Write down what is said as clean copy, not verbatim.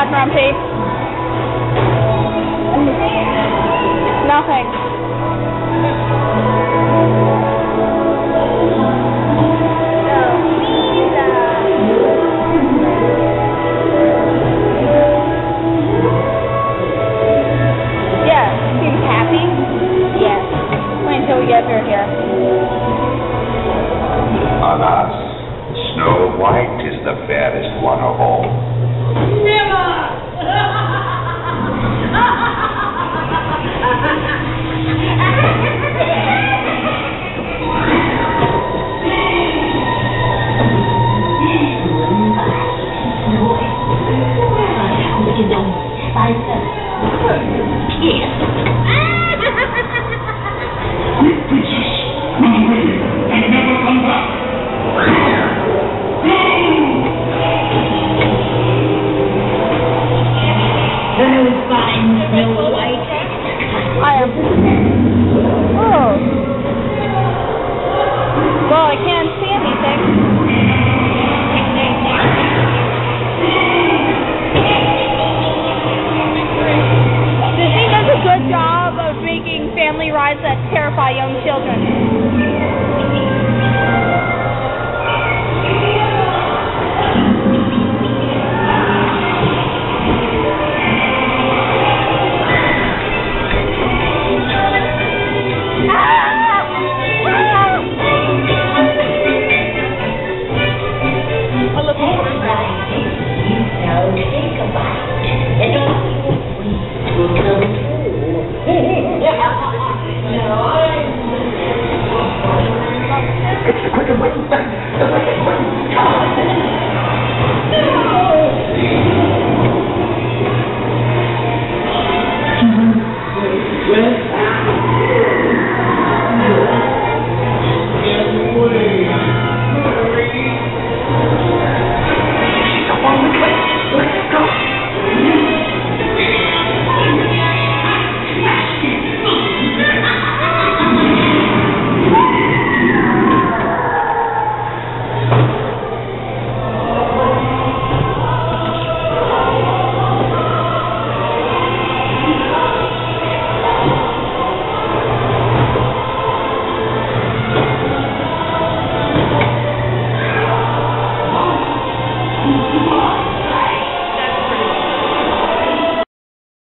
Grumpy? Nothing. Yeah, seems happy? Yes. Wait until we get her here. Alas, Snow White is the fairest one of all. Quick, princess! Run away and never come back! Go! Very fine, Snow White. I am. Oh. Well, I can't see anything. Disney does a good job of making family rides that terrify young children. It's the quicker way.